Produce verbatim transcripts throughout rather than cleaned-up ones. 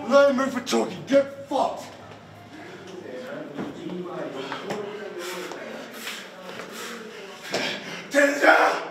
Line move for talking. Get fucked. Tenja!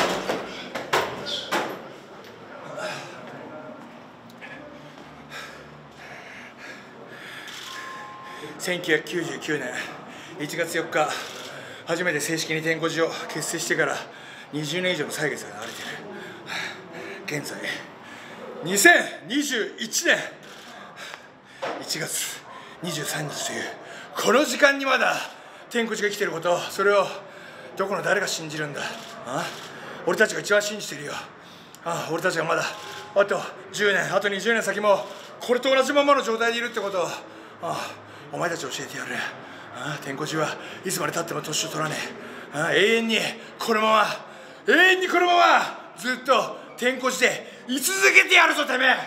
せんきゅうひゃくきゅうじゅうきゅうねんいちがつよっか、初めて正式に天候寺を結成してからにじゅうねん以上の歳月が流れている。現在にせんにじゅういちねんいちがつにじゅうさんにちというこの時間にまだ天候寺が生きていること、それをどこの誰が信じるんだ。ああ、俺たちが一番信じているよ。ああ、俺たちがまだあとじゅうねん、あとにじゅうねん先もこれと同じままの状態でいるってことを、ああ、お前たち教えてやる。ああ、天候寺はいつまでたっても年を取らねえ。ああ、永遠にこのまま永遠にこのままずっと天候寺で居続けてやるぞてめえ。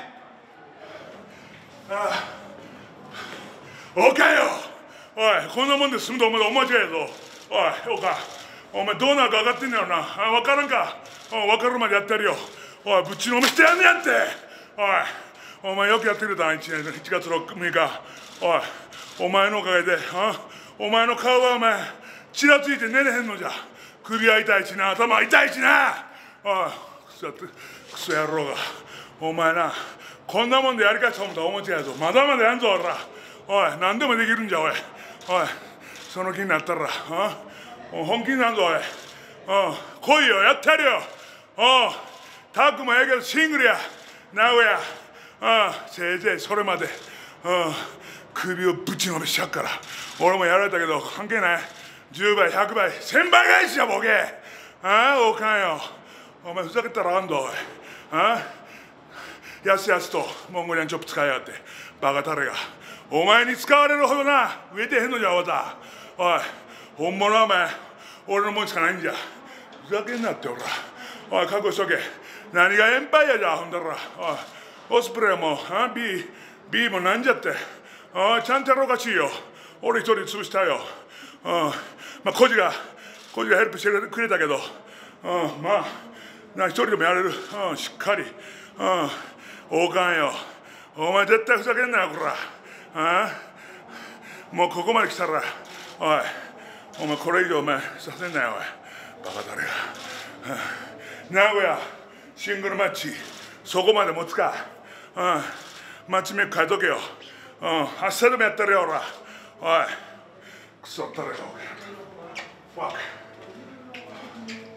ああ、おかよ、おい、こんなもんで済むと思うと大間違いやぞ。おい、おか、お前どうなるか分かってんだよな。あ、分からんか。おい、分かるまでやってやるよ。おい、ぶちのめしてやんねやって。おい、お前よくやってくれたな、いちねんいちがつむいか。おい、お前のおかげで、あ、お前の顔がお前ちらついて寝れへんのじゃ。首は痛いしな、頭は痛いしな。おい、クソやってクソ野郎が、お前な、こんなもんでやり返した思ったら大間違いやぞ。まだまだやんぞ、おら。おい、何でもできるんじゃ、おい。おい、その気になったら、あ、本気になるぞ、おい。来いよ、やってやるよ。おう、タッグもええけどシングルや。名古屋。ああ、せいぜいそれまで。首をぶちのめしちゃうから。俺もやられたけど関係ない。じゅうばい、ひゃくばい、せんばい返しや、ボケ。ああ、おかんよ。お前ふざけたらあかんぞ、おい。ああ、やすやすとモンゴリアンチョップ使いやがって。バカタレが。お前に使われるほどな、植えてへんのじゃ、わた。おい、本物はお前、俺のもんしかないんじゃ。ふざけんなって、おら。おい、覚悟しとけ。何がエンパイアじゃ、ほんだら。おい、オスプレイも、あ、B、B もなんじゃって。おい、ちゃんとやろうかしいよ。俺一人潰したよ。うん、まあ、コジが、コジがヘルプしてくれたけど、うん、まあ、な、一人でもやれる。うん、しっかり。うん、おかんよ。お前絶対ふざけんなよ、こら。ああ、もうここまで来たら、おい、お前これ以上お前させんなよ、おい。バカだれが。名古屋、シングルマッチ、そこまで持つか。うん、マッチメイク変えとけよ。うん、明日でもやったるよ、おら。おい、クソったれが、おい。ファック。